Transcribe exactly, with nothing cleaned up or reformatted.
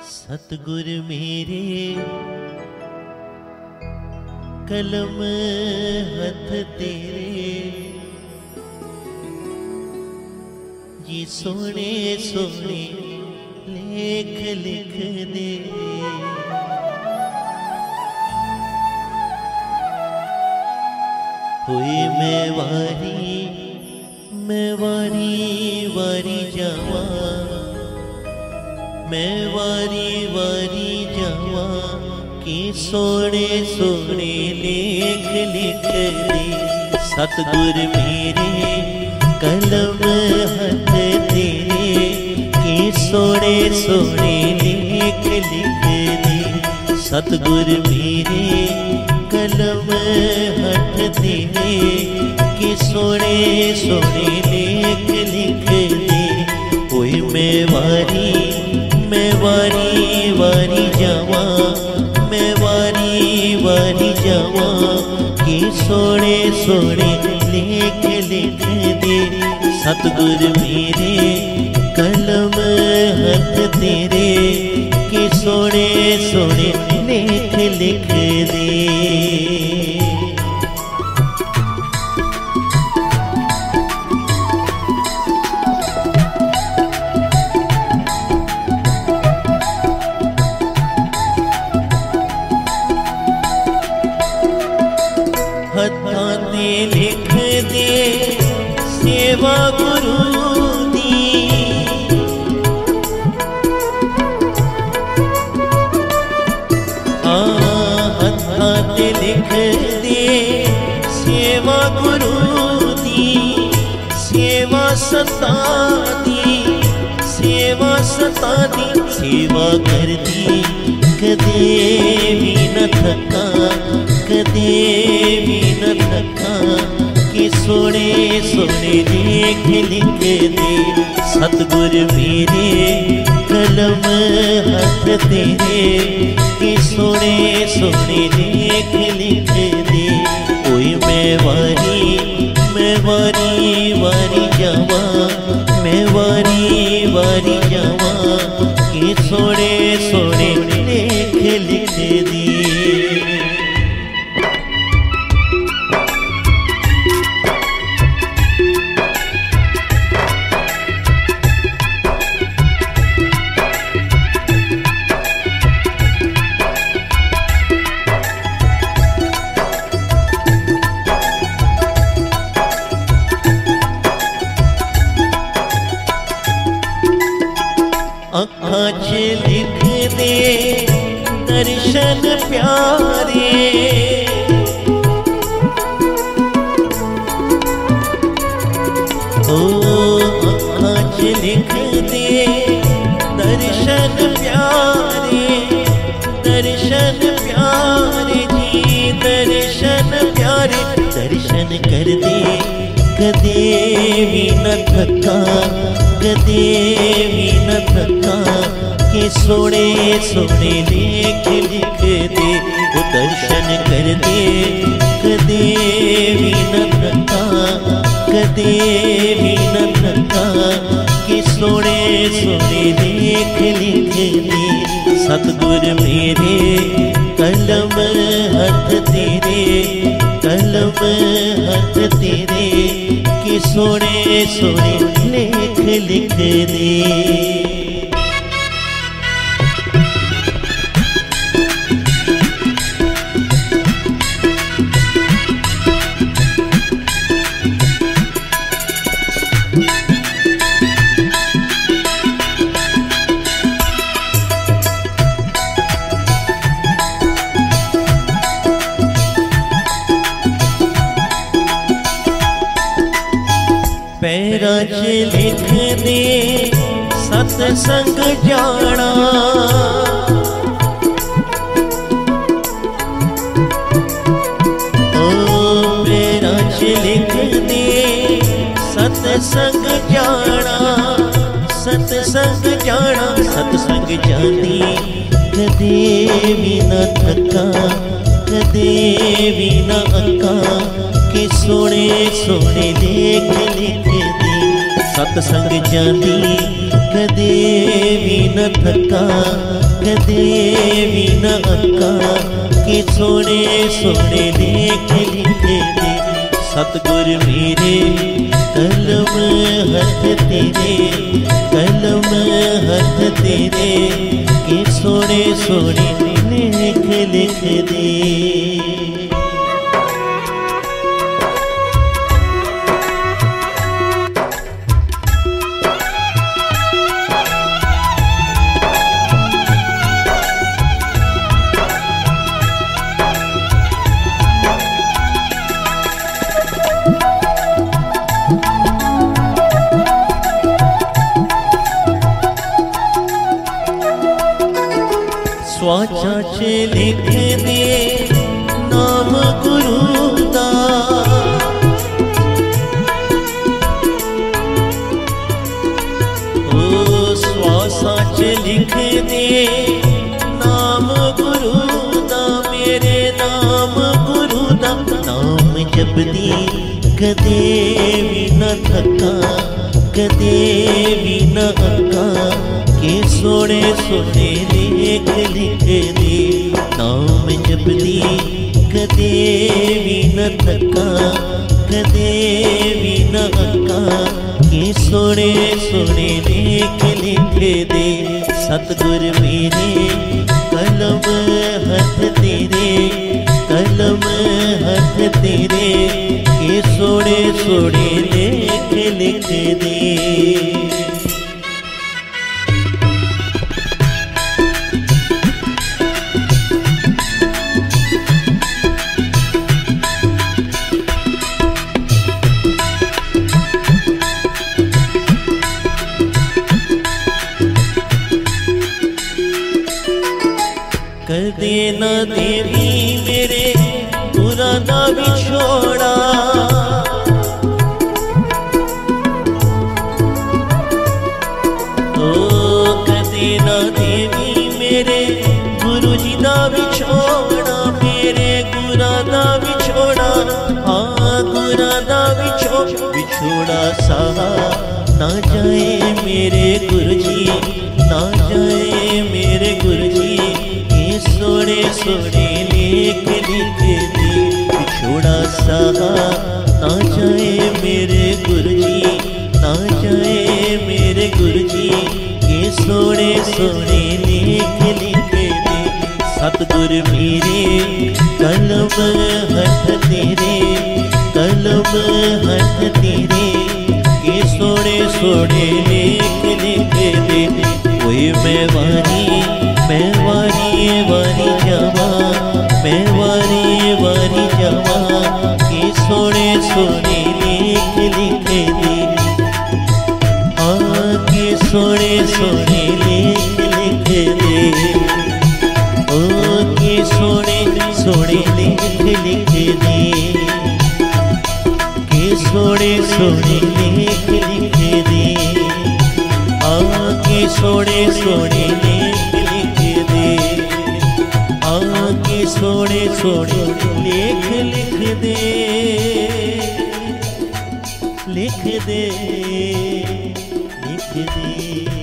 सतगुर मेरे कलम हथ तेरे, ये सोने सोने लेख लिख दे। हुई मैं वारी मैं वारी वारी जावा, मैं वारी वारी जावा कि सोने सोने लेख लिख दे। सतगुर मेरे कलम हथ तेरे, कि सोने सोने लेख लिख दे। सतगुर मेरे कलम हथ तेरे, कि सोने सोने लेख लिख दे। कोई मैं वारी मैं वारी वारी जावा, मैं वारी वारी जावा कि सोने सोने लेख लिख दे। सतगुर मेरे कलम हथ तेरे, कि सोने सोने लेख लिख दे। हत्थां ते लिख दे सेवा गुरु दी, हाँ हत्थां ते लिख दे सेवा गुरु दी। सेवा सता दी सेवा सता दी, सेवा कर दी कदे भी न थका, कदे भी न थका कि सोने सोने लेख लिख दे। सतगुर मेरे कलम हथ तेरे, कि सोने सोने लेख लिख दे। कोई मैं वारी मैं वारी वारी जावा, मैं वारी वारी जावा कि सोने सोने लेख लिख दे। अखां च लिख दे दर्शन प्यारे, ओ अखां च लिख दे दर्शन प्यारे, दर्शन प्यारे जी दर्शन प्यारे। दर्शन कर दे कदे भी न थका, कदे भी न थका कि सोने सोने लेख लिख दे। वो दर्शन कर दे कदे भी न थका, कदे भी न थका कि सोने सोने लेख लिख दे। सतगुर मेरे कलम हथ तेरे, कलम हथ तेरे, कि सोने सोने लेख लिख दे। पैरां च लिख दे सतसंग जाना, ओ पैरां च लिख दे सतसंग जाना, सतसंग जाना। सतसंग जानी कदे भी न थका, कदे भी न अका कि सोने सोने लेख लिख दे। सतसंग जांदी कदे भी न थका, कदे भी न अक्का, के सोने सोने लेख लिखे दे। सतगुर मेरे कलम हथ तेरे, कलम हथ तेरे, के सोने सोने लेख लिख दे। स्वाचा च लिख दे नाम गुरु दा, ओ स्वासा च लिख दे नाम गुरु दा, मेरे नाम गुरु दा। नाम जपदी कदे भी न थका, कदे भी न अक्का, के सोने सोने लेख लिख दे। नाम जपदी कदे भी न थका, कदे भी न अक्का, के सोने सोने लेख लिख दे। सतगुर मेरे कलम हथ तेरे, कलम हथ तेरे, के सोने सोने लेख लिख दे। कदे न देवी मेरे बुरा ना बिछोड़ा, ओ कदे न देवी मेरे गुरु जी ना बिछोड़ा, मेरे गुरा ना बिछोड़ा, हाँ गुरा ना बिछो बिछोड़ा सहा ना जाए मेरे गुरु जी, ना जाए मेरे गुरु जी, सोने सोने लेख लिख दे। बिछोड़ा सहा ना जाए मेरे गुरु जी, ना जाए मेरे गुरु जी, ये सोने सोने लेख लिख दे। सतगुर मेरे कलम हथ तेरे, कलम हथ तेरे, ये सोने सोने लेख लिख दे। कोई मैं वारी मैं वारी वारी जावा, मैं वारी वारी जावा, के सोने सोने लेख लिख दे। आके सोने सोने लेख लिख दे, ओ के सोने सोने लेख लिख दे, के सोने सोने लेख लिख दे। आके सोने सोने लेख लिख दे, आके सोने सोने लेख लिख दे, लिख दे लिख दे।